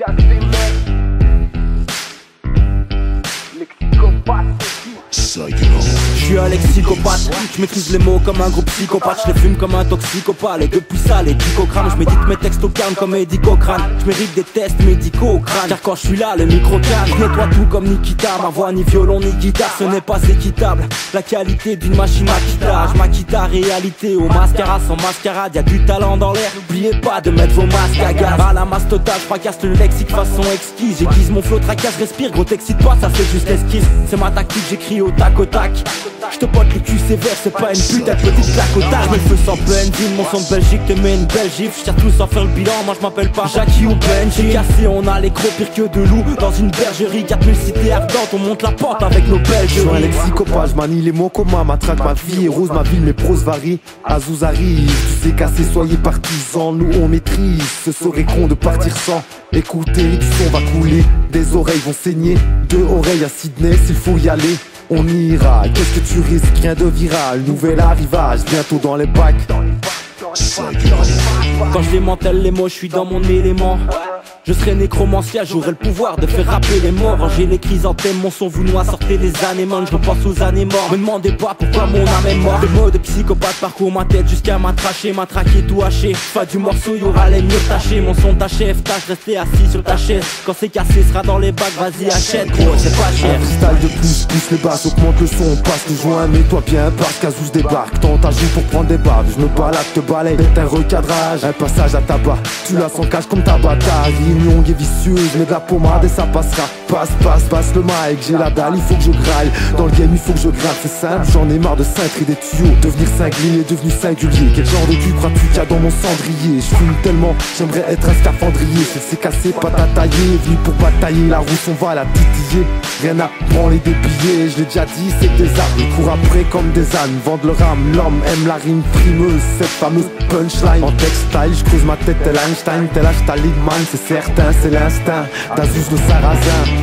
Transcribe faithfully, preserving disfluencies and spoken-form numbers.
Je suis un lexicopathe, je maîtrise les mots comme un gros psychopathe. Je les fume comme un toxicopathe, et depuis ça les dicocranes. Je médite mes textes au calme comme Eddie Cochrane. Je mérite des tests médicaux au crâne, car quand je suis là le micro calme. Je nettoie tout comme Nikita, ma voix ni violon ni guitare. Ce n'est pas équitable, la qualité d'une machine à guitare. Je maquille ta réalité au mascara sans mascarade. Y'a du talent dans l'air, n'oubliez pas de mettre vos masques à gaz. À la masse totale, je fracasse le lexique façon exquise. J'aiguise mon flow, tracasse, respire, gros t'excite pas, ça c'est juste l'esquisse. C'est ma tactique, j'écris au tac au tac. Je te pote le cul sévère, c'est pas une putain de petite claque au tac. Je me fais sans peine, ville, mon son de Belgique te met une belle gifle. Je tire tous sans faire le bilan, moi je m'appelle pas Jackie ou Benji. Cassé, on a les gros pire que de loups. Dans une bergerie, quatre mille cités ardentes, on monte la pente avec nos belges. Je suis un lexicopathe, je manie les mots comme ma matraque. Ma vie est rose, ma ville, mes pros varient. Azouz arrive, tu sais casser, soyez partisans. Nous on maîtrise, ce serait con de partir sans écouter. Du son va couler, des oreilles vont saigner. Deux oreilles à Sydney, s'il faut y aller on ira, qu'est-ce que tu risques, rien de viral. Nouvel arrivage, bientôt dans les bacs. Quand je démantèle les mots, je suis dans mon élément. Je serai nécromancien, j'aurai le pouvoir de faire rappeler les morts. Ranger les chrysanthèmes, mon son vous noie, sortez les anémones. Je repense aux années mortes, me demandez pas pourquoi mon âme est morte. Le mot de psychopathe parcourt ma tête jusqu'à m'attracher, m'attraquer tout haché. Fin du morceau, y'aura les murs tachés. Mon son t'achève, tâche rester assis sur ta chaise. Quand c'est cassé, sera dans les bacs, vas-y achète gros, c'est pas cher. Un freestyle de plus, pousse les basses, augmente le son, passe le joint, mets-toi bien parce qu'Azouz débarque. Tente à jouer pour prendre des baves, je me balade, te balaye, un recadrage, un passage à tabac. Tu la sens cache comme ta bataille, longue et vicieuse, mets de la pommade et ça passera. Passe, passe, passe le mic, j'ai la dalle, il faut que je graille. Dans le game, il faut que je gratte, c'est simple, j'en ai marre de cintre et des tuyaux. Devenir cinglé est devenu singulier. Quel genre de cul crois-tu qu'il y a dans mon cendrier? Je fume tellement, j'aimerais être un scaphandrier. C'est cassé, pas à tailler, venu pour batailler. La rousse, on va la titiller. Rien à branler des billets, je l'ai déjà dit, c'est que des armes. Ils courent après comme des ânes, vendent leur âme. L'homme aime la rime frimeuse, cette fameuse punchline. En textile, je creuse ma tête tel Einstein, tel H. Talidman, c'est certain, c'est l'instinct d'Azouz le sarrasin.